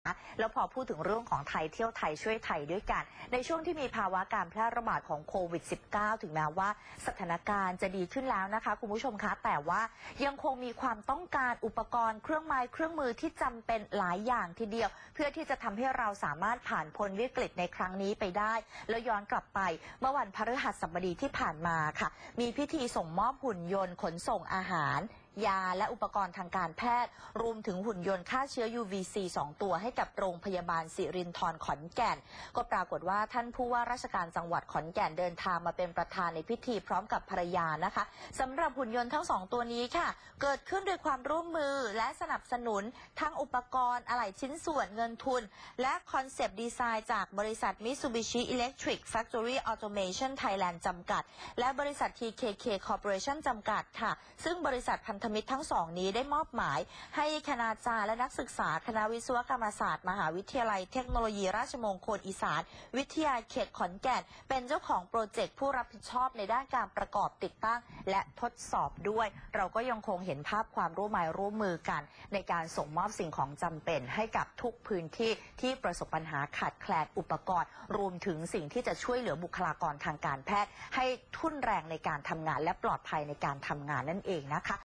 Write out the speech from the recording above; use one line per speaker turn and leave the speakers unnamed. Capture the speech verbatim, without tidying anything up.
แล้วพอพูดถึงเรื่องของไทยเที่ยวไทยช่วยไทยด้วยกันในช่วงที่มีภาวะการแพร่ระบาดของโควิด สิบเก้า ถึงแม้ว่าสถานการณ์จะดีขึ้นแล้วนะคะคุณผู้ชมคะแต่ว่ายังคงมีความต้องการอุปกรณ์เครื่องไม้เครื่องมือที่จำเป็นหลายอย่างทีเดียวเพื่อที่จะทำให้เราสามารถผ่านพ้นวิกฤตในครั้งนี้ไปได้แล้วย้อนกลับไปเมื่อวันพฤหัสบดีที่ผ่านมาค่ะมีพิธีส่งมอบหุ่นยนต์ขนส่งอาหารยาและอุปกรณ์ทางการแพทย์รวมถึงหุ่นยนต์ฆ่าเชื้อ ยู วี ซี สอง ตัวให้กับโรงพยาบาลสิรินธรขอนแก่นก็ปรากฏว่าท่านผู้ว่าราชการจังหวัดขอนแก่นเดินทางมาเป็นประธานในพิธีพร้อมกับภรรยานะคะสำหรับหุ่นยนต์ทั้งสองตัวนี้ค่ะเกิดขึ้นโดยความร่วมมือและสนับสนุนทั้งอุปกรณ์อะไหล่ชิ้นส่วนเงินทุนและคอนเซปต์ดีไซน์จากบริษัท Mitsubishi Electric Factory Automation Thailand จำกัดและบริษัท ที เค เค Corporation จำกัดค่ะซึ่งบริษัทพันธมิตรทั้งสองนี้ได้มอบหมายให้คณาจารย์และนักศึกษาคณะวิศวกรรมศาสตร์มหาวิทยาลัยเทคโนโลยีราชมงคลอีสานวิทยาเขตขอนแก่นเป็นเจ้าของโปรเจกต์ผู้รับผิดชอบในด้านการประกอบติดตั้งและทดสอบด้วยเราก็ยังคงเห็นภาพความร่วมมือร่วมมือกันในการส่งมอบสิ่งของจำเป็นให้กับทุกพื้นที่ที่ประสบปัญหาขาดแคลนอุปกรณ์รวมถึงสิ่งที่จะช่วยเหลือบุคลากรทางการแพทย์ให้ทุ่นแรงในการทำงานและปลอดภัยในการทำงานนั่นเองนะคะ